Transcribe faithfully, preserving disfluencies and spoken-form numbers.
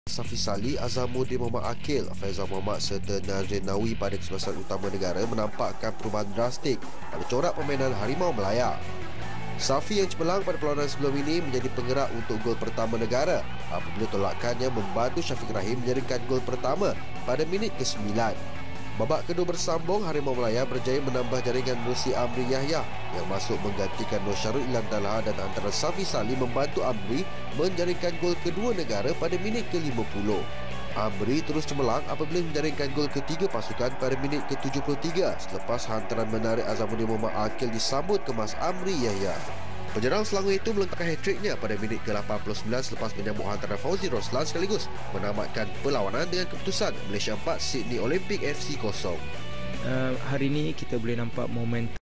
Safi Salih, Azamuddin Mohamed Akil, Faizal Muhammad serta Nazrin Nawi pada kesebelasan utama negara menampakkan perubahan drastik pada corak permainan Harimau Melaya. Safi yang cemerlang pada perlawanan sebelum ini menjadi penggerak untuk gol pertama negara apabila tolakannya membantu Syafiq Rahim menjaringkan gol pertama pada minit ke sembilan. Babak kedua bersambung, Harimau Melaya berjaya menambah jaringan Musi Amri Yahya yang masuk menggantikan Nur Syarul Ilan Talha, dan antara Safi Salih membantu Amri menjaringkan gol kedua negara pada minit ke lima puluh. Amri terus cemerlang apabila menjaringkan gol ketiga pasukan pada minit ke tujuh puluh tiga selepas hantaran menarik Azamuddin Mohamed Akil disambut kemas Amri Yahya. Penjerang Selangor itu melengkapkan hat-tricknya pada minit ke lapan puluh sembilan selepas menyambut hantaran Fauzi Roslan sekaligus menamatkan perlawanan dengan keputusan Malaysia empat, Sydney Olympic F C kosong. Uh, hari ini kita boleh nampak momentum